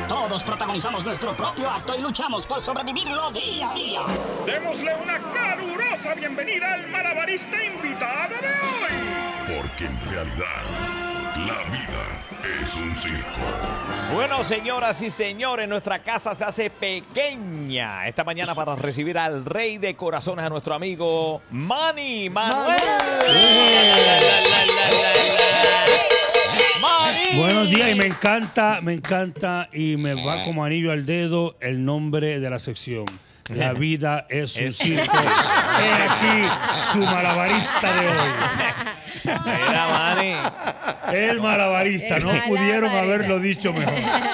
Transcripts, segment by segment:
Todos protagonizamos nuestro propio acto y luchamos por sobrevivirlo día a día. Démosle una calurosa bienvenida al malabarista invitado de hoy. Porque en realidad, la vida es un circo. Bueno, señoras y señores, nuestra casa se hace pequeña esta mañana para recibir al rey de corazones, a nuestro amigo Manny Manuel. Buenos días, y me encanta y me va como anillo al dedo el nombre de la sección. La vida es un circo. He aquí su malabarista de hoy. Mira, Manny. El malabarista, no pudieron haberlo dicho mejor.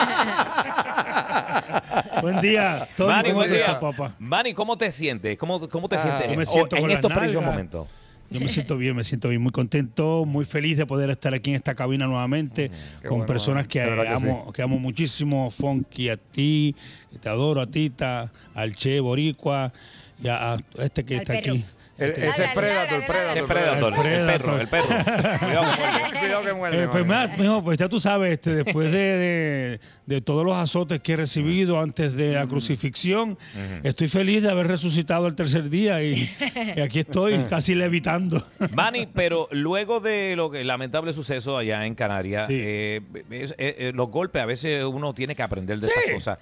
Buen día, Tony. Manny, ¿Cómo buen día. estás, papá? Manny, ¿cómo te sientes? ¿Cómo te sientes Yo me siento en con estos las precisos nalgas. momentos? Yo me siento bien, muy contento, muy feliz de poder estar aquí en esta cabina nuevamente con bueno, personas que de verdad que amo, que amo muchísimo. Funky, a ti, que te adoro, a Tita, al Che Boricua, y a este que Al está perro. aquí. Ese es Predator, El Predator, el perro. Cuidado, Cuidado que muerde. Pues, mijo, pues ya tú sabes, después de todos los azotes que he recibido antes de la crucifixión, estoy feliz de haber resucitado el tercer día y aquí estoy casi levitando. Manny, pero luego de lo que lamentable suceso allá en Canarias, Sí. los golpes, a veces uno tiene que aprender de estas cosas.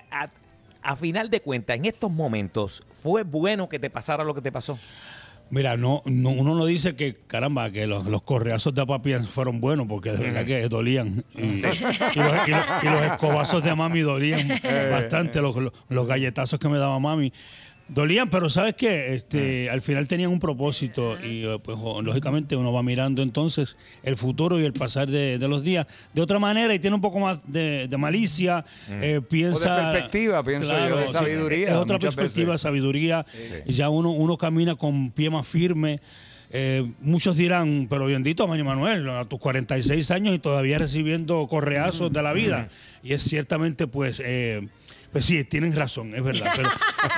A final de cuentas, en estos momentos, ¿fue bueno que te pasara lo que te pasó? Mira, uno no dice que, caramba, que los correazos de papi fueron buenos, porque de verdad que dolían. Y los escobazos de mami dolían bastante, los galletazos que me daba mami. Dolían, pero ¿sabes qué? Al final tenían un propósito y pues lógicamente uno va mirando entonces el futuro y el pasar de los días de otra manera y tiene un poco más de malicia, piensa... O de perspectiva, pienso yo, de sabiduría. Es otra muchas perspectiva, veces. sabiduría. Y ya uno camina con pie más firme. Muchos dirán, pero bendito, Manny Manuel, a tus 46 años y todavía recibiendo correazos de la vida. Y es ciertamente, pues sí, tienen razón, es verdad. Pero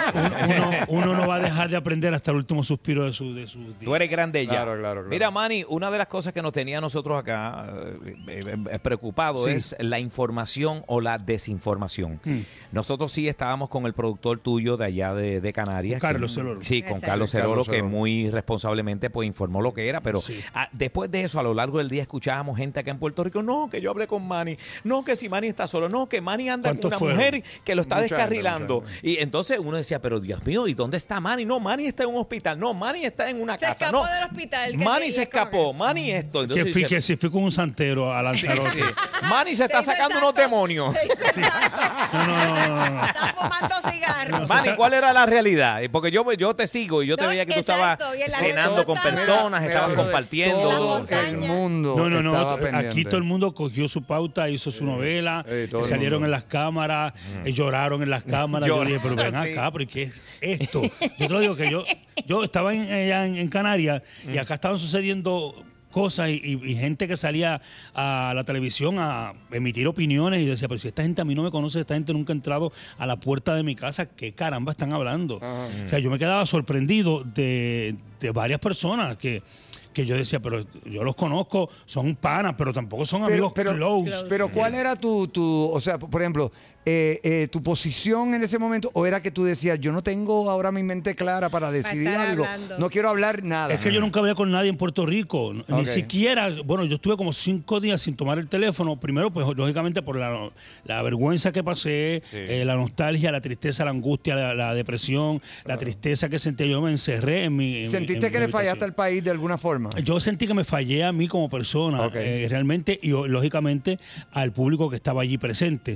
uno no va a dejar de aprender hasta el último suspiro de sus días. Tú eres grande ya. Claro. Mira, Manny, una de las cosas que nos tenía a nosotros acá preocupado es la información o la desinformación. Nosotros sí estábamos con el productor tuyo de allá de Canarias. Carlos Cerolo. Sí, con Carlos Cerolo, que muy responsablemente pues informó lo que era, pero después de eso, a lo largo del día escuchábamos gente acá en Puerto Rico, no, que yo hablé con Manny, no, que si Manny está solo, no, que Manny anda con una mujer que lo está Mucha descarrilando. gente. Y entonces uno decía, pero Dios mío, ¿y dónde está Manny? No, Manny está en un hospital, no, Manny está en una Se casa, escapó no. del hospital, que Manny se se iba a escapó, comer. Manny esto. Entonces, Que si fui con un santero a Lanzarote. sí. Manny se está Se hizo sacando el unos santo. demonios. Se hizo el santo. No. Está fumando cigarros. Manny, ¿cuál era la realidad? Porque yo te sigo y yo te No, veía que tú estabas exacto, y en la cenando red con social. personas, Mira, estabas brother, compartiendo. Todo el mundo estaba pendiente. Aquí todo el mundo cogió su pauta, hizo su novela, todo el salieron mundo. en las cámaras, lloraron en las cámaras. Yo dije, pero ven acá, pero ¿y qué es esto? Yo te lo digo que yo estaba allá en Canarias y acá estaban sucediendo cosas y gente que salía a la televisión a emitir opiniones y decía, pero si esta gente a mí no me conoce, esta gente nunca ha entrado a la puerta de mi casa, ¿qué caramba están hablando? O sea, yo me quedaba sorprendido de varias personas que yo decía, pero yo los conozco, son panas, pero tampoco son amigos close. Pero ¿cuál era o sea, por ejemplo, tu posición en ese momento? ¿O era que tú decías, yo no tengo ahora mi mente clara para decidir estar algo? hablando. No quiero hablar nada. Es que yo nunca hablé con nadie en Puerto Rico, ni siquiera, bueno, yo estuve como 5 días sin tomar el teléfono, primero pues lógicamente por la vergüenza que pasé, la nostalgia, la tristeza, la angustia, la depresión, la tristeza que sentía, yo me encerré en mi... ¿Sentiste que le fallaste al país de alguna forma? Yo sentí que me fallé a mí como persona, realmente, y lógicamente al público que estaba allí presente.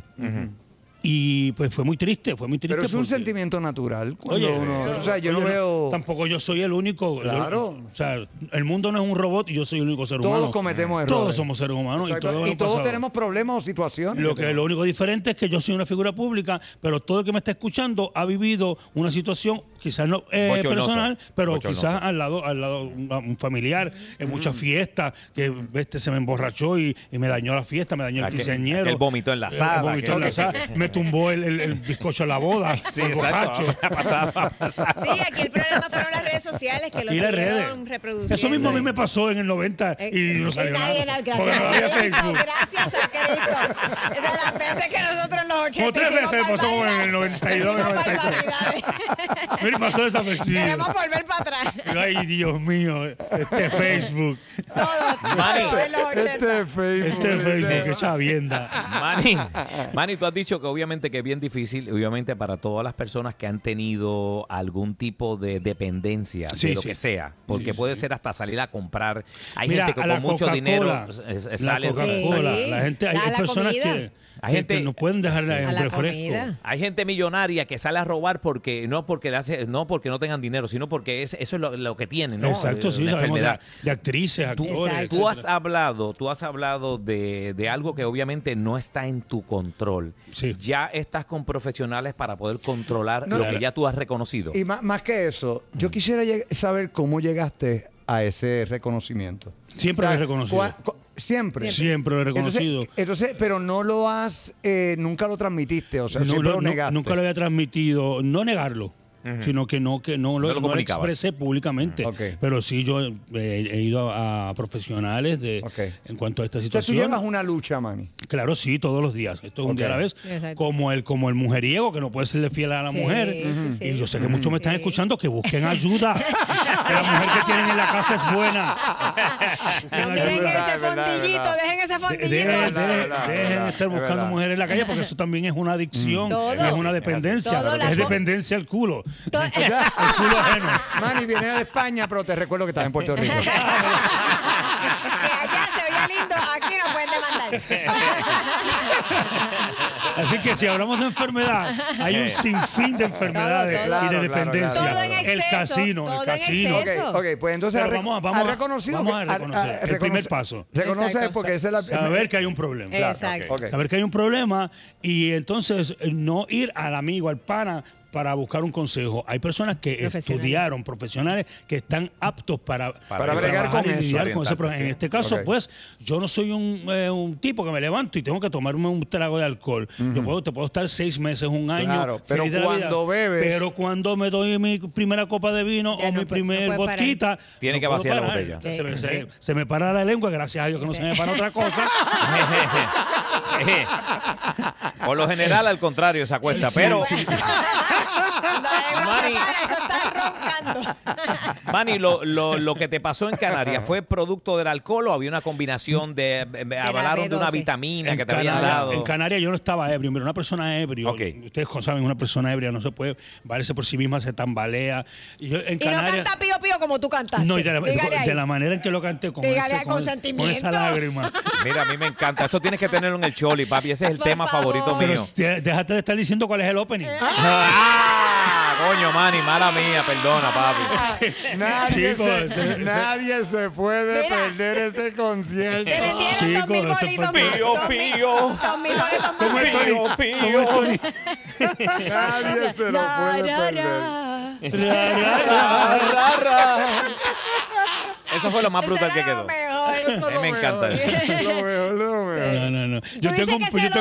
Y pues fue muy triste, Pero es un porque- sentimiento natural. Cuando Oye, uno, o sea, yo oye, no veo... Tampoco yo soy el único. Claro. O sea, el mundo no es un robot y yo soy el único ser humano. Todos cometemos errores. Todos somos seres humanos. Exacto. Y todos tenemos problemas o situaciones. Lo único diferente es que yo soy una figura pública, pero todo el que me está escuchando ha vivido una situación, quizás no personal, pero quizás al lado un familiar, en muchas fiestas, que se me emborrachó y me dañó la fiesta, me dañó el quinceañero. El vómito en la sala. Vomitó en la sala, me tumbó el bizcocho en la boda. Sí, el exacto. borracho. Ha pasado. Sí, aquí el problema fueron las redes sociales que lo Y las siguieron redes. reproduciendo. Eso mismo a mí me pasó en el 90 y no salió nada. Nadie, Porque no había gracias a Facebook. Cristo. Gracias a Cristo. Esa es la frase que nosotros nos Como 3 veces me pasó como en el 92, 93. Mira, pasó desapercibido. Queremos volver para atrás. Ay, Dios mío, este Facebook. Este Facebook, qué chavienda. Manny, tú has dicho que obviamente que es bien difícil, obviamente para todas las personas que han tenido algún tipo de dependencia de lo que sea, porque puede ser hasta salir a comprar. Hay gente que con mucho dinero sale. La gente, hay personas que no pueden dejar el refresco. Hay gente millonaria que sale a robar porque no tengan dinero, sino porque eso es lo que tienen, ¿no? Exacto, sí, enfermedad. De actrices, actores. Tú has hablado de algo que obviamente no está en tu control. Sí. Ya estás con profesionales para poder controlar lo que ya tú has reconocido. Y más que eso, yo quisiera saber cómo llegaste a ese reconocimiento. Siempre lo he reconocido. Siempre. Siempre lo he reconocido. Entonces, pero no lo has, nunca lo transmitiste, o sea, siempre lo negaste. Nunca lo había transmitido, no negarlo. Sino que no lo expresé públicamente. Pero sí, yo he ido a profesionales en cuanto a esta situación. O sea, tú llevas una lucha, Manny. Claro, sí, todos los días. Esto es un día a la vez. Como el mujeriego, que no puede serle fiel a la mujer. Y yo sé que muchos me están escuchando que busquen ayuda. Que la mujer que tienen en la casa es buena. No miren ese fondillito, dejen ese fondillito. Dejen de estar buscando mujeres en la calle, porque eso también es una adicción, es una dependencia. Es dependencia al culo. El culo ajeno. Manny viene de España, pero te recuerdo que estás en Puerto Rico. Que allá se oye lindo, aquí no pueden demandar. Así que si hablamos de enfermedad, hay un sinfín de enfermedades y de dependencia. Todo en exceso, el casino. Ok, pues entonces vamos ha reconocido. Vamos a reconocer. El primer paso. Reconocer porque esa es la. Saber que hay un problema. Exacto. Saber que hay un problema y entonces no ir al amigo, al pana, para buscar un consejo. Hay personas que estudiaron, profesionales que están aptos para bregar con eso. En este caso, pues, yo no soy un tipo que me levanto y tengo que tomarme un trago de alcohol. Yo te puedo estar 6 meses, un año. Claro, pero cuando bebes. Pero cuando me doy mi primera copa de vino o mi primer botita, tiene que vaciar la botella. Se me para la lengua, gracias a Dios que no se me para otra cosa. Por lo general, al contrario, se acuesta, pero... Manny, lo que te pasó en Canarias, ¿fue producto del alcohol o había una combinación de hablaron de una vitamina que te habían dado? En Canarias yo no estaba ebrio, pero una persona ebrio, ustedes saben, una persona ebria no se puede valerse por sí misma, se tambalea. Y yo en Canarias, no canta pío pío como tú cantaste. No, y de la manera en que lo canté, con esa lágrima. Mira, a mí me encanta. Eso tienes que tenerlo en el choli, papi. Ese es el tema favorito mío. Déjate de estar diciendo cuál es el opening. Coño, Manny, mala mía, perdona, papi. Nadie se puede perder ese concierto. Chicos, pío, pío. ¿Cómo es Tony? Nadie se lo puede perder. Eso fue lo más brutal que quedó. Me encanta eso. Lo mejor. No. Yo tengo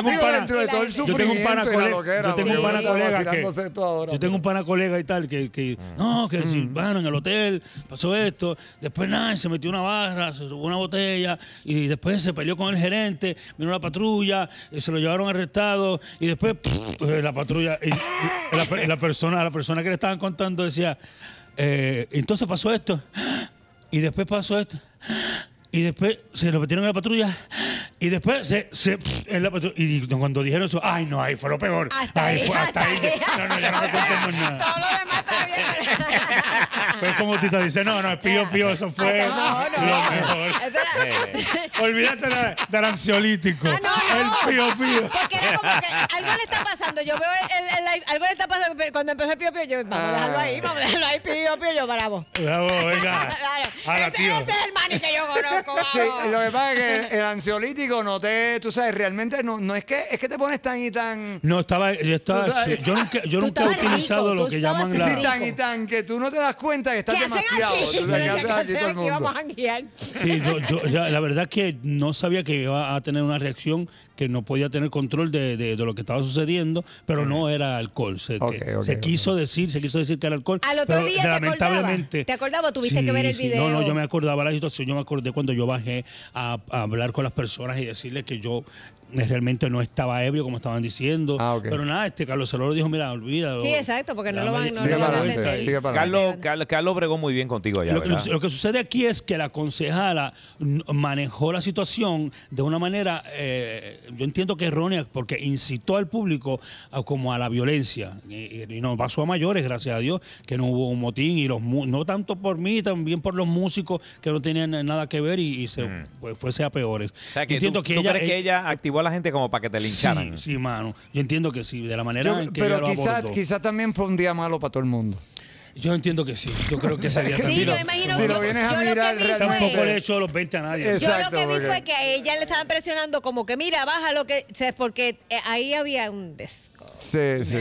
un pana colega y tal que Silvano en el hotel pasó esto, después nada, se metió una barra, se subió una botella y después se peleó con el gerente, vino la patrulla, se lo llevaron arrestado y después la patrulla y la persona que le estaban contando decía, entonces pasó esto y después pasó esto. Y después se lo metieron en la patrulla. Y después en la patrulla. Y cuando dijeron eso, ay, no, ahí fue lo peor. Hasta ahí. No, ya no me contemos nada. Todo lo demás está bien. Pues como Tita dice, no, es pío, eso fue lo mejor. Olvídate del ansiolítico. El pío. Porque era como que algo le está pasando. Yo veo algo le está pasando. Cuando empezó el pío, yo, vamos a dejarlo ahí, pío, yo paramos. Bravo, venga. Ese es el Manny que yo conozco. Sí, lo que pasa es que el ansiolítico tú sabes, realmente no es que te pones tan y tan. No, yo nunca he utilizado lo que llaman tan que tú no te das cuenta que estás demasiado. ¿Qué haces aquí todo el mundo? Sí, la verdad que no sabía que iba a tener una reacción que no podía tener control de lo que estaba sucediendo, pero no era alcohol. Se quiso decir que era alcohol. Al otro día lamentablemente. ¿Te acordabas? ¿Tuviste que ver el video? No, yo me acordaba la situación. Yo me acordé cuando yo bajé a hablar con las personas y decirles que yo realmente no estaba ebrio como estaban diciendo. Pero nada, Carlos Celoro dijo, mira, olvídalo. Sí, exacto, porque no lo van a sigue para Carlos bregó muy bien contigo allá, lo que sucede aquí es que la concejala manejó la situación de una manera, yo entiendo que errónea, porque incitó al público como a la violencia. Y no pasó a mayores, gracias a Dios, que no hubo un motín, y no tanto por mí, también por los músicos que no tenían nada que ver y pues, fuese a peores. O sea, que ¿tú crees que ella activó a la gente como para que te lincharan? Sí, mano. Yo entiendo que sí, de la manera en que ella lo abordó. Quizás también fue un día malo para todo el mundo. Yo entiendo que sí. Yo creo que ese día sí, yo imagino si lo vienes a mirar, tampoco le he hecho los 20 a nadie. Yo lo que vi fue que a ella le estaban presionando como que mira, baja lo que... O sea, porque ahí había un Sí,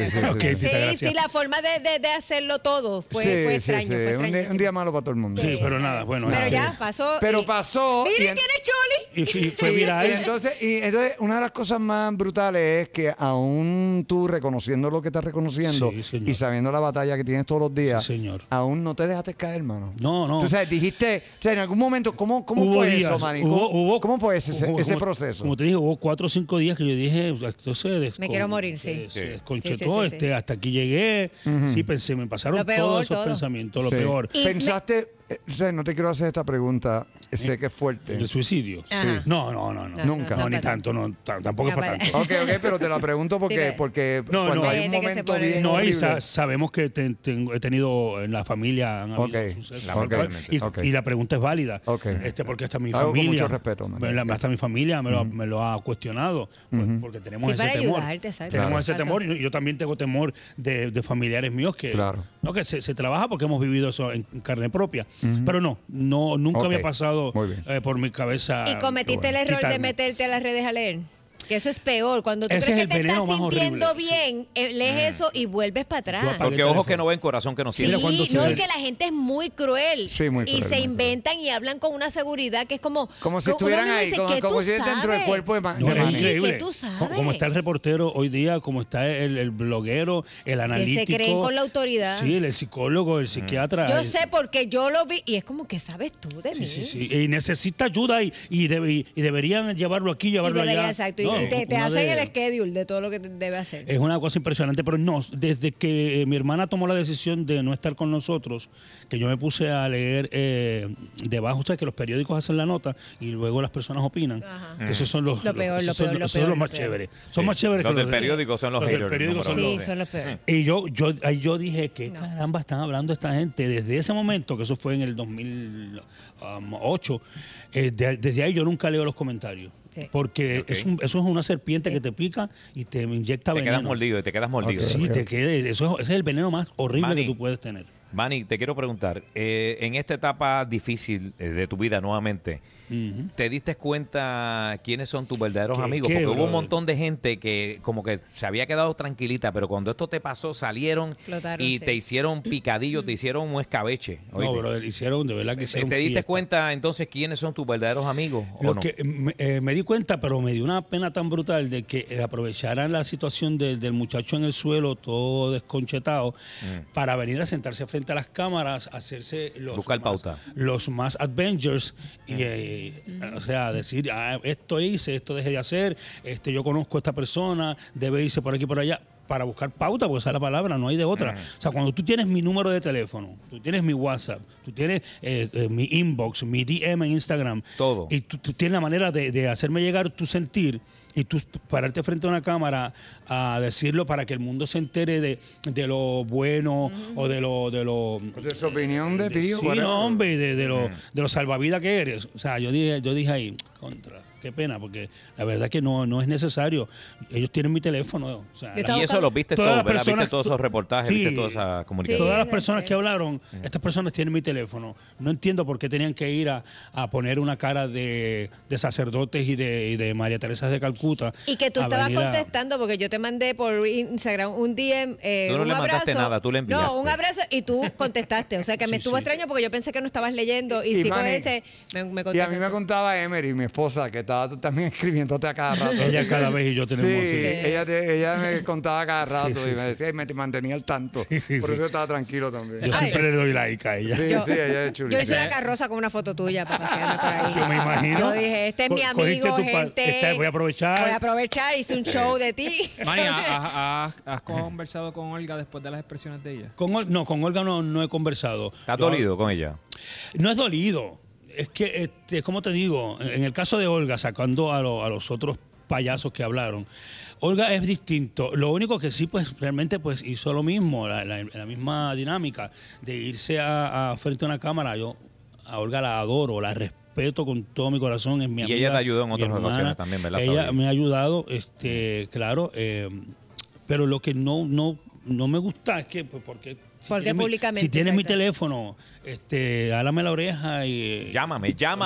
la forma de hacerlo todo fue extraño. Fue un día malo para todo el mundo. Sí, pero nada, bueno. Pero ya pasó. Pero pasó. Miren quién es Choli. Y fue viral. Y entonces, una de las cosas más brutales es que aún tú reconociendo lo que estás reconociendo y sabiendo la batalla que tienes todos los días, aún no te dejaste caer, hermano. No. Tú sabes, dijiste, o sea, en algún momento, ¿cómo fue eso, Manny? ¿Cómo fue ese proceso? Como te dije, hubo 4 o 5 días que yo dije, entonces... Me quiero morir, sí. Desconchetó, hasta aquí llegué. Sí, pensé, me pasaron todos esos pensamientos, lo peor. ¿Pensaste, no te quiero hacer esta pregunta, sé que es fuerte. ¿El suicidio? Sí. No. Nunca. No, ni tanto, tampoco es para tanto. Ok, pero te la pregunto porque cuando hay un momento bien horrible. Sabemos que he tenido en la familia han habido sucesos. Y la pregunta es válida. Porque hasta mi familia... Con mucho respeto. Hasta mi familia me lo ha cuestionado. Porque tenemos ese temor. Tenemos ese temor y yo también tengo temor de familiares míos que se trabaja porque hemos vivido eso en carne propia. Pero nunca me ha pasado por mi cabeza. ¿Y cometiste el error de meterte a las redes a leer? Que eso es peor. Cuando tú crees que te estás sintiendo bien, lees eso y vuelves para atrás. Porque ojos que no ven, corazón que no siente. Sí, no, es que la gente es muy cruel. Sí, muy cruel. Y se inventan y hablan con una seguridad que es como si estuvieran ahí, como si dentro del cuerpo de Manny. Es increíble. Como está el reportero hoy día, como está el bloguero, el analítico. Que se creen con la autoridad. Sí, el psicólogo, el psiquiatra. Yo sé porque yo lo vi y es como que sabes tú de mí. Sí. Y necesita ayuda y deberían llevarlo aquí, llevarlo allá. Exacto. Te hacen el schedule de todo lo que debe hacer. Es una cosa impresionante, pero no, desde que mi hermana tomó la decisión de no estar con nosotros, que yo me puse a leer debajo, o sea, que los periódicos hacen la nota y luego las personas opinan. Esos son los más chéveres. Son más chéveres que los del periódico son los haters. Son los peores. Y yo dije, ¿qué caramba están hablando esta gente? Desde ese momento, que eso fue en el 2008, desde ahí yo nunca leo los comentarios. Sí. Porque eso es una serpiente que te pica y te inyecta veneno. Te quedas mordido. Sí, ese es el veneno más horrible que tú puedes tener. Manny, te quiero preguntar, en esta etapa difícil de tu vida nuevamente, ¿te diste cuenta quiénes son tus verdaderos amigos? Porque hubo un montón de gente que como que se había quedado tranquilita, pero cuando esto te pasó salieron y te hicieron picadillo, te hicieron un escabeche. No, bro, de verdad que hicieron ¿Te diste cuenta entonces quiénes son tus verdaderos amigos o no? Me di cuenta, pero me dio una pena tan brutal de que aprovecharan la situación del muchacho en el suelo, todo desconchetado, para venir a sentarse frente a las cámaras, hacerse los más Avengers o sea, decir, esto hice, esto dejé de hacer, yo conozco a esta persona, debe irse por aquí por allá, para buscar pauta, porque esa es la palabra, no hay de otra. O sea, cuando tú tienes mi número de teléfono, tú tienes mi WhatsApp, tú tienes mi inbox, mi DM en Instagram, todo, y tú tienes la manera de hacerme llegar tu sentir, y tú pararte frente a una cámara a decirlo para que el mundo se entere de lo bueno o de su opinión de ti. Sí, no, hombre, de lo salvavidas que eres. O sea, yo dije ahí, qué pena, porque la verdad que no es necesario. Ellos tienen mi teléfono. O sea, y eso lo viste todo, ¿verdad? Viste todos esos reportajes, viste toda esa comunicación. Todas las personas que hablaron, estas personas tienen mi teléfono. No entiendo por qué tenían que ir a poner una cara de sacerdotes y de María Teresa de Calcuta. Y que tú estabas contestando, porque yo te mandé por Instagram un DM, tú no le mandaste nada, tú le enviaste. No, un abrazo y tú contestaste. O sea, que me estuvo extraño porque yo pensé que no estabas leyendo. Y sí, me contestaste. Y a mí me contaba Emery, mi esposa, que estaba también escribiéndote a cada rato. Ella cada vez y yo tenemos... Ella me contaba cada rato y me decía, y me mantenía al tanto. Por eso yo estaba tranquilo también. Yo siempre le doy like a ella. Ella es chulita. Yo hice una carroza con una foto tuya para pasearme por ahí. Yo me imagino. Yo dije, este es mi amigo, gente. Voy a aprovechar. Hice un show de ti. Manny, ¿has conversado con Olga después de las expresiones de ella? Con Olga no he conversado. ¿Estás dolido con ella? No es dolido. Es que, como te digo, en el caso de Olga, sacando a los otros payasos que hablaron, Olga es distinto. Lo único que sí, pues, realmente pues hizo lo mismo, la misma dinámica de irse a frente a una cámara. Yo a Olga la adoro, la respeto con todo mi corazón. Es mi amiga, ella te ayudó en otras ocasiones también, ¿verdad? Ella me ha ayudado, claro, pero lo que no me gusta es que, pues, porque públicamente. Si tienes mi teléfono, álame la oreja y... Llámame,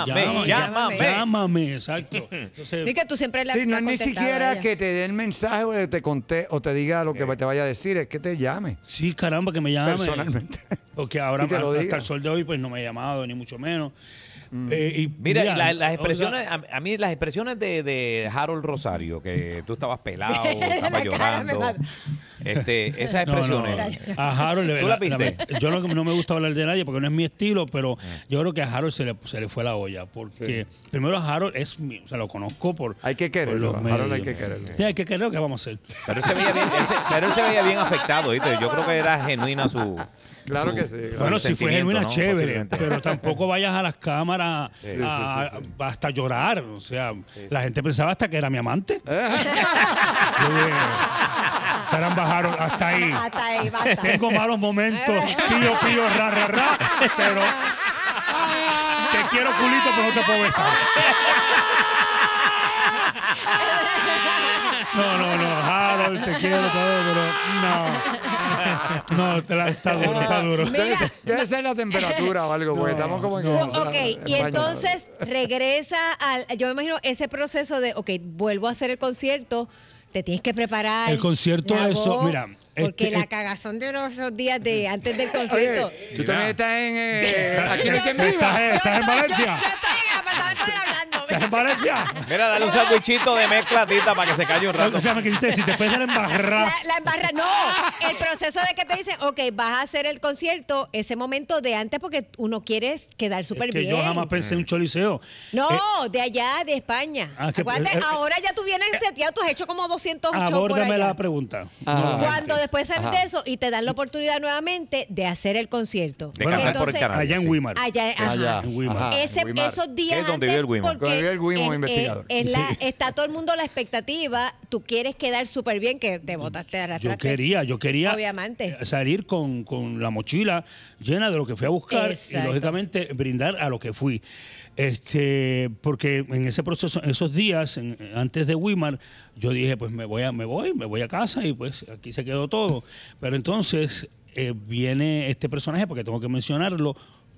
exacto. Entonces, y que tú siempre le no es ni siquiera que te dé el mensaje o te diga lo que te vaya a decir, es que te llame. Sí, caramba, que me llame. Personalmente. Porque ahora, hasta el sol de hoy, pues no me ha llamado, ni mucho menos. Mira, las expresiones, a mí las expresiones de Harold Rosario, que tú estabas pelado, estabas llorando, esas expresiones. A Harold, ¿tú la viste? Yo no me gusta hablar de nadie porque no es mi estilo, pero yo creo que a Harold se le fue la olla, porque primero a Harold lo conozco por... Hay que quererlo, Harold hay que quererlo. Sí, hay que quererlo, ¿qué vamos a hacer? Pero él se veía bien afectado, ¿viste? Yo creo que era genuina su... Claro que sí. Bueno, si fue genuina, ¿no? Chévere, pero tampoco vayas a las cámaras hasta llorar. O sea, la gente pensaba hasta que era mi amante. Estarán bajaron hasta ahí. Hasta ahí, basta. Tengo malos momentos, pío, ra, pero te quiero culito, pero no te puedo besar. No, Harold, te quiero todo, pero no, está duro. Debe ser la temperatura o algo, porque estamos como en... Ok, y entonces regresa yo me imagino ese proceso de, vuelvo a hacer el concierto, te tienes que preparar. El concierto, eso, mira. Porque la cagazón de esos días de antes del concierto. Oye, tú también estás aquí en Quien Viva. ¿Estás en Valencia? Yo estoy en el apartamento hablando. ¿Estás en Valencia? Mira, dale un sandwichito de mezcla, Tita, para que se calle un rato. O sea, me quisiste decir, después de la embarrada. La embarrada, no. El proceso de que te dicen, vas a hacer el concierto, ese momento de antes, porque uno quiere quedar súper bien. Yo jamás pensé en un choliseo. No, de allá, de España. Acuérdate, ahora ya tú vienes seteado, tú has hecho como 200 shows por allá. Abórdame la pregunta. Cuando después sales de eso y te dan la oportunidad nuevamente de hacer el concierto. Entonces, allá en Weimar. Allá en Weimar. Esos días es donde vive el Weimar. Donde vive el Weimar investigador. Está todo el mundo a la expectativa. Tú quieres quedar súper bien, que te botaste, arrastraste. Yo quería obviamente salir con la mochila llena de lo que fui a buscar. Exacto. Y lógicamente brindar a lo que fui. Porque en ese proceso, esos días, antes de Weimar, yo dije, pues me voy a casa y pues aquí se quedó todo. Pero entonces viene este personaje, porque tengo que mencionarlo,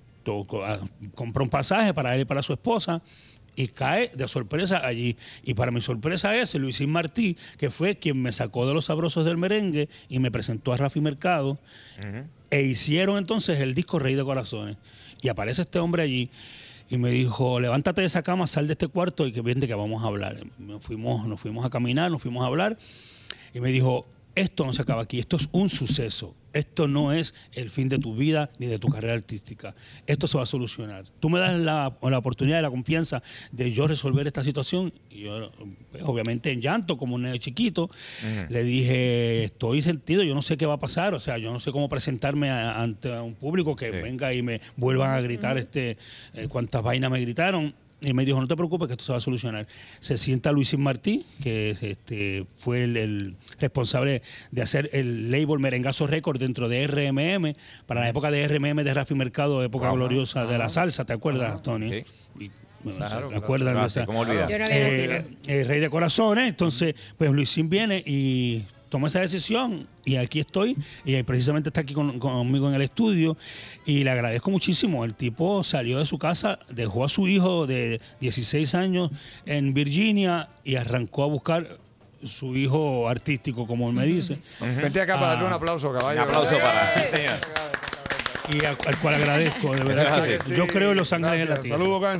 compró un pasaje para él y para su esposa y cae de sorpresa allí. Y para mi sorpresa es Luisín Martí, que fue quien me sacó de Los Sabrosos del Merengue y me presentó a Rafi Mercado. E hicieron entonces el disco Rey de Corazones. Y aparece este hombre allí y me dijo, levántate de esa cama, sal de este cuarto y que viene que vamos a hablar. Nos fuimos a caminar, nos fuimos a hablar y me dijo, esto no se acaba aquí, esto es un suceso. Esto no es el fin de tu vida ni de tu carrera artística. Esto se va a solucionar. Tú me das la oportunidad y la confianza de yo resolver esta situación. Y yo, pues, obviamente en llanto, como un niño chiquito, le dije, estoy sentido, yo no sé qué va a pasar. O sea, yo no sé cómo presentarme ante un público que venga y me vuelvan a gritar cuántas vainas me gritaron. Y me dijo, no te preocupes que esto se va a solucionar. Se sienta Luisín Martí, que fue el responsable de hacer el label Merengazo Record dentro de RMM, para la época de RMM de Rafi Mercado, época gloriosa de la salsa, ¿te acuerdas, Tony? Sí. Claro, ¿Acuerdan de esa? ¿Cómo olvidar? Yo no había nacido. Rey de Corazones. Entonces, pues Luisín viene y toma esa decisión y aquí estoy y precisamente está aquí conmigo en el estudio y le agradezco muchísimo. El tipo salió de su casa, dejó a su hijo de 16 años en Virginia y arrancó a buscar su hijo artístico, como él me dice. Vente acá para darle un aplauso, caballo. Un aplauso para el señor. Y al cual agradezco, de verdad. Sí. Yo creo en los ángeles de la tierra. Saludos, Gangster.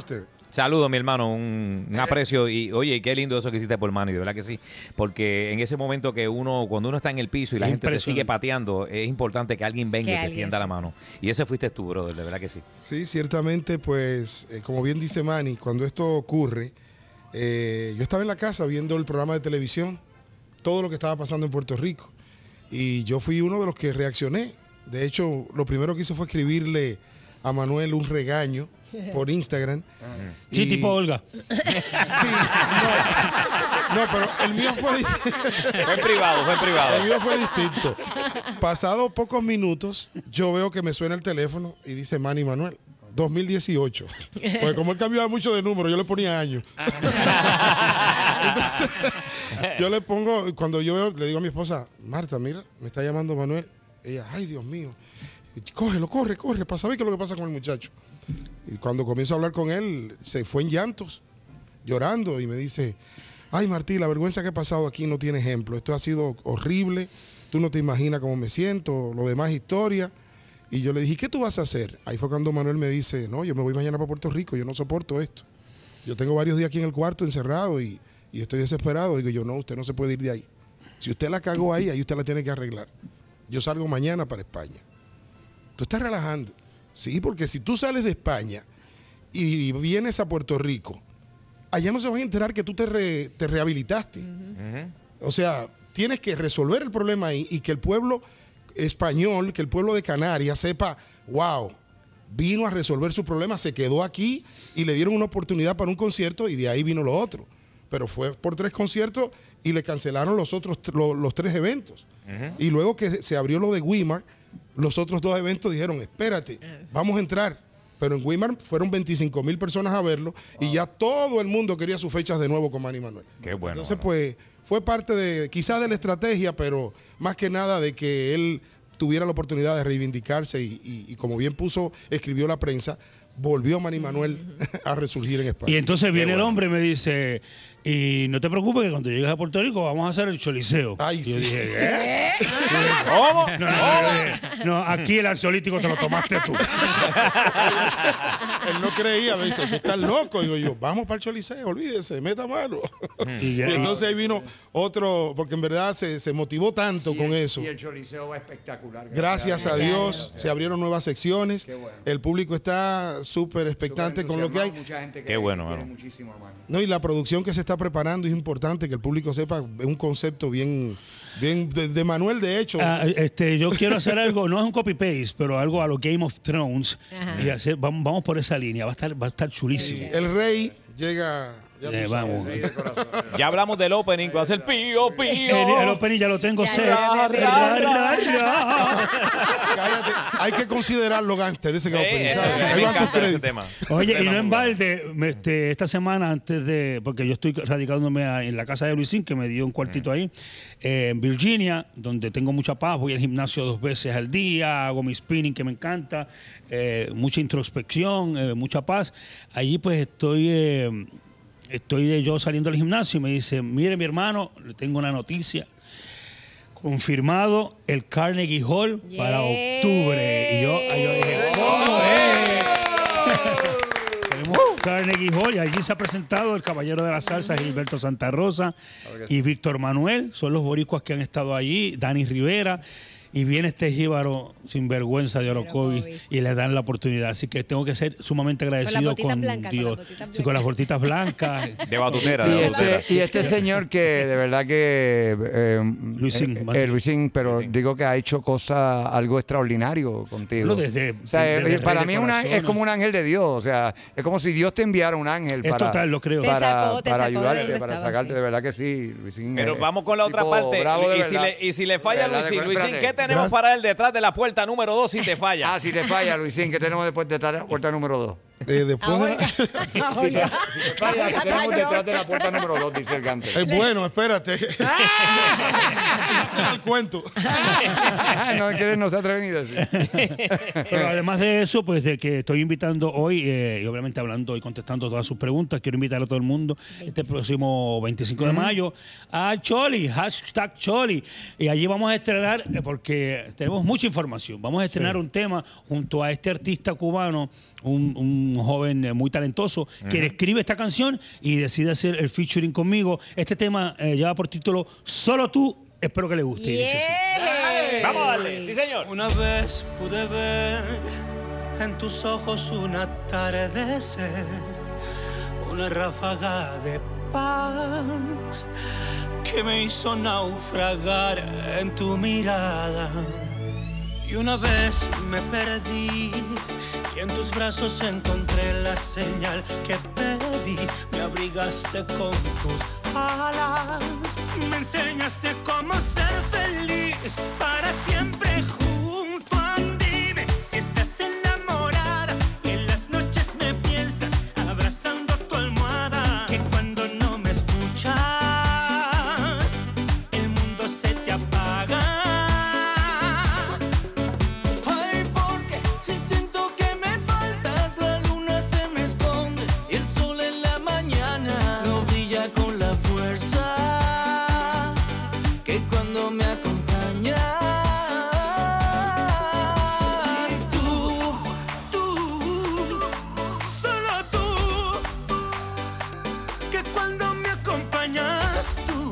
Saludos, mi hermano, un aprecio y oye, qué lindo eso que hiciste por Manny, de verdad que sí, porque en ese momento que cuando uno está en el piso y la gente te sigue pateando, es importante que alguien venga y te extienda la mano. Y ese fuiste tú, brother, de verdad que sí. Sí, ciertamente, pues, como bien dice Manny, cuando esto ocurre, yo estaba en la casa viendo el programa de televisión, todo lo que estaba pasando en Puerto Rico, y yo fui uno de los que reaccioné. De hecho, lo primero que hice fue escribirle a Manuel un regaño por Instagram. Sí, tipo Olga. Sí, no, pero el mío fue distinto. Fue privado. El mío fue distinto. Pasado pocos minutos, yo veo que me suena el teléfono y dice Manny Manuel, 2018. Porque como él cambiaba mucho de número, yo le ponía años. Entonces, yo le pongo, cuando yo veo, le digo a mi esposa, Marta, mira, me está llamando Manuel. Ella, ay, Dios mío. Cógelo, corre, para saber qué es lo que pasa con el muchacho. Y cuando comienzo a hablar con él, se fue en llantos, llorando, y me dice, ay, Martí, la vergüenza que he pasado aquí no tiene ejemplo. Esto ha sido horrible, tú no te imaginas cómo me siento, lo demás historia. Y yo le dije, ¿qué tú vas a hacer? Ahí fue cuando Manuel me dice, no, yo me voy mañana para Puerto Rico, yo no soporto esto. Yo tengo varios días aquí en el cuarto encerrado y estoy desesperado. Digo yo, no, usted no se puede ir de ahí. Si usted la cagó ahí usted la tiene que arreglar. Yo salgo mañana para España. Tú estás relajando. Sí, porque si tú sales de España y vienes a Puerto Rico, allá no se van a enterar que tú te rehabilitaste. O sea, tienes que resolver el problema ahí y que el pueblo español, que el pueblo de Canarias sepa, wow, vino a resolver su problema, se quedó aquí y le dieron una oportunidad para un concierto y de ahí vino lo otro. Pero fue por 3 conciertos y le cancelaron los 3 eventos. Y luego que se abrió lo de Weimar, los otros 2 eventos dijeron, espérate, vamos a entrar. Pero en Weimar fueron 25,000 personas a verlo y ya todo el mundo quería sus fechas de nuevo con Manny Manuel. Qué bueno. Entonces, pues, fue parte de, quizás de la estrategia, pero más que nada de que él tuviera la oportunidad de reivindicarse y como bien escribió la prensa, volvió Manny Manuel a resurgir en España. Y entonces viene el hombre y me dice, y no te preocupes que cuando llegues a Puerto Rico vamos a hacer el choliseo. Ay, sí. Yo dije, ¿qué? ¿Cómo? No, aquí el ansiolítico te lo tomaste tú. Él no creía, me dice, tú estás loco. Digo yo, vamos para el choliseo, olvídese, meta mano. Y entonces ahí vino otro, porque en verdad se motivó tanto con eso. Y el choliseo va espectacular. Gracias a Dios, se abrieron nuevas secciones. Bueno. El público está súper expectante con lo que hay. Mucha gente que qué bueno, quiere muchísimo, hermano. No, y la producción que se está preparando es importante que el público sepa, es un concepto bien de Manuel, de hecho. Yo quiero hacer algo, no es un copy-paste, pero algo a lo Game of Thrones. Y hacer, vamos por esa línea, va a estar chulísimo. Sí. El rey llega... vamos. Ya hablamos del opening, va a ser pío. El opening ya lo tengo set. Cállate, hay que considerarlo gangster ese opening. Ahí van tus créditos. Oye, y no en balde, esta semana antes de, porque yo estoy radicándome en la casa de Luisín, que me dio un cuartito ahí, en Virginia, donde tengo mucha paz, voy al gimnasio 2 veces al día, hago mi spinning que me encanta, mucha introspección, mucha paz. Allí pues estoy yo saliendo del gimnasio y me dice, mire mi hermano, le tengo una noticia. Confirmado el Carnegie Hall para octubre. Y yo dije, ¿cómo es? Tenemos Carnegie Hall y allí se ha presentado el caballero de la salsa Gilberto Santa Rosa y Víctor Manuel. Son los boricuas que han estado allí, Dani Rivera. Y viene este jíbaro sinvergüenza de Orocovis y le dan la oportunidad. Así que tengo que ser sumamente agradecido con Dios. Con las botitas blancas. De batutera. Y este señor que de verdad que... Luisín, pero digo que ha hecho algo extraordinario contigo. Para mí es como un ángel de Dios. O sea, es como si Dios te enviara un ángel total, lo creo. Para ayudarte, para sacarte. De verdad que sí, Luisín. Pero vamos con la otra parte. Y si le falla a Luisín, ¿qué tenemos para él detrás de la puerta número 2 si te falla? Si te falla, Luisín, ¿qué tenemos detrás de la puerta número 2? Después si te falla, ¿qué tenemos detrás de la puerta número 2? Dice el cante. Bueno, espérate. Ese es el cuento. No se atreven ni decir. Pero además de eso, pues de que estoy invitando hoy, y obviamente hablando y contestando todas sus preguntas, quiero invitar a todo el mundo este próximo 25 de mayo a Choli, #Choli. Y allí vamos a estrenar, porque tenemos mucha información, vamos a estrenar un tema junto a este artista cubano, un un joven muy talentoso, quien escribe esta canción y decide hacer el featuring conmigo. Este tema lleva por título Solo Tú. Espero que le guste. Yeah. Vamos a darle, sí señor. Una vez pude ver en tus ojos un atardecer, una ráfaga de paz que me hizo naufragar en tu mirada. Y una vez me perdí y en tus brazos encontré la señal que pedí. Me abrigaste con tus alas, me enseñaste cómo ser feliz para siempre junto a mí. Dime si estás enamorada y en las noches me piensas abrazando tu almohada, que cuando no me escuchas el mundo se te apaga. Ay, porque si siento que me faltas, la luna se me esconde y el sol en la mañana no brilla con la fuerza que cuando me acompañas. Solo tú, que cuando me acompañas,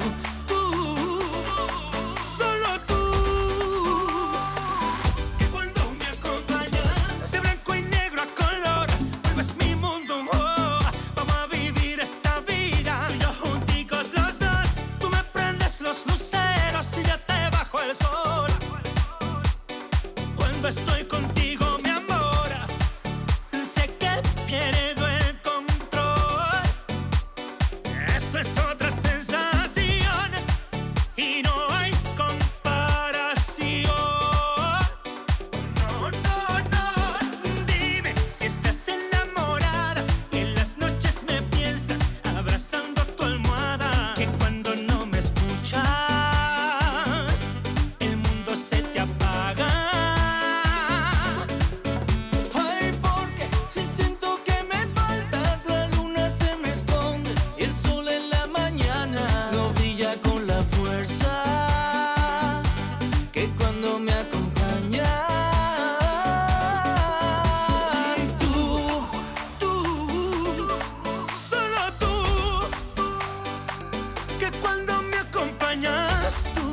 solo tú, que cuando me acompañas, de blanco y negro a color, vuelves mi mundo. Oh, vamos a vivir esta vida, yo junticos los dos. Tú me prendes los luceros y ya te bajo el sol. Cuando estoy contigo, mi amor, sé que pierdo el control. Esto es otra sensación y no hay comparación. No, no, no. Dime si estás enamorada y en las noches me piensas abrazando tu almohada, que cuando no me escuchas el mundo se te apaga. Ay, porque si siento que me faltas, la luna se me esconde y el sol en la mañana no brilla con la fuerza que cuando me acompañas. Solo tú, que cuando me acompañas,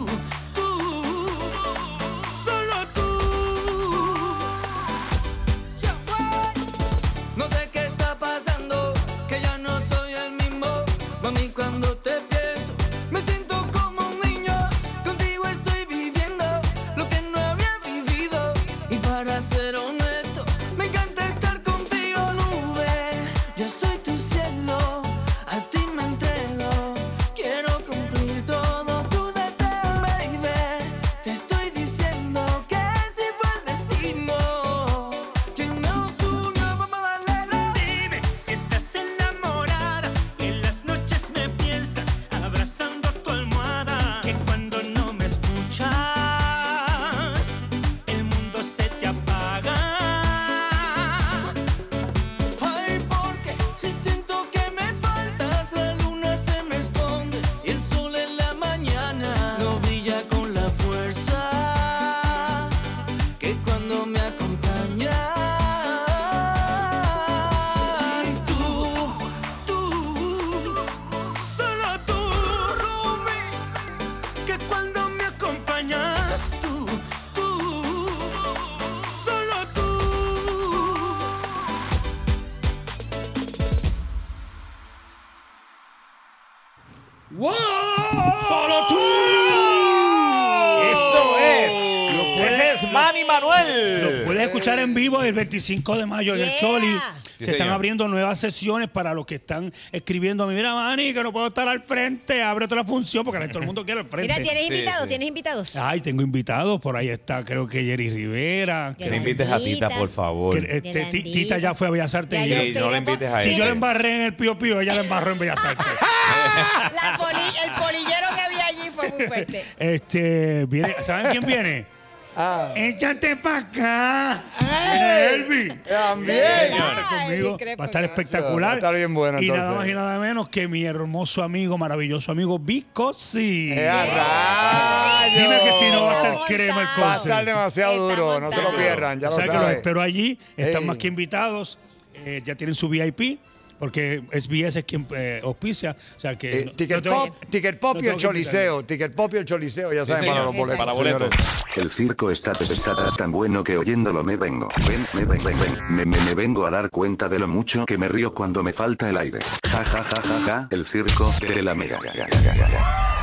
solo tú. No sé qué está pasando, que ya no soy el mismo. Mami, cuando te pienso, me siento como un niño. Contigo estoy viviendo lo que no había vivido. Y para ser honesto, me encanta estar contigo, nube. Yo soy tu cielo, a ti me entrego. Quiero cumplir todo tu deseo, baby. Te estoy diciendo que si fue el destino quien nos unió, vamos a darle. Dime si estás enamorada y en las noches me piensas abrazando tu almohada, que cuando no me escuchas el mundo se te apaga. Ay, porque si siento que me faltas, la luna se me esconde y el sol en la mañana no brilla con la fuerza que cuando me acompañas. Solo tú, Rumi, que cuando me acompañas, solo tú. ¡Solo tú! Eso es. Ese es Manny Manuel. Lo puedes escuchar en vivo el 25 de mayo en el Choli. Sí, Se están señor. abriendo nuevas sesiones para los que están escribiendo a mí. Mira, Manny, que no puedo estar al frente. Abre otra función porque todo el mundo quiere al frente. Mira, ¿tienes Sí, invitados? sí. ¿Tienes invitados? Ay, tengo invitados. Por ahí está, creo que Jerry Rivera. Que le invites a Tita, por favor. Que, Tita ya fue a Bellas Artes. Ya y yo ya- Sí, estoy no le de invites po- a si ella. yo la embarré en el Pío Pío, ella la embarró en Bellas Artes. El polillero que había allí fue muy fuerte. ¿Saben quién viene? Ah. Échate para acá. Viene Elvi. También. Conmigo. Va a estar espectacular. Va a estar bien bueno, Y nada entonces. más y nada menos que mi hermoso amigo, maravilloso amigo, Bicosi. ¡A rayos! Dime que si no va a estar crema el Va a estar concert. demasiado Está duro, no se lo montado. pierdan, ya O lo sea que los saben. espero allí. Están Ey. más que invitados. ya tienen su VIP. Porque SBS es quien auspicia, o sea que... Ticket Pop y el Choliseo, ya saben, para los boletos. Para boletos. El circo está tan bueno que oyéndolo me vengo. Me vengo a dar cuenta de lo mucho que me río cuando me falta el aire. Ja, ja, ja, ja, ja, el circo de la mega.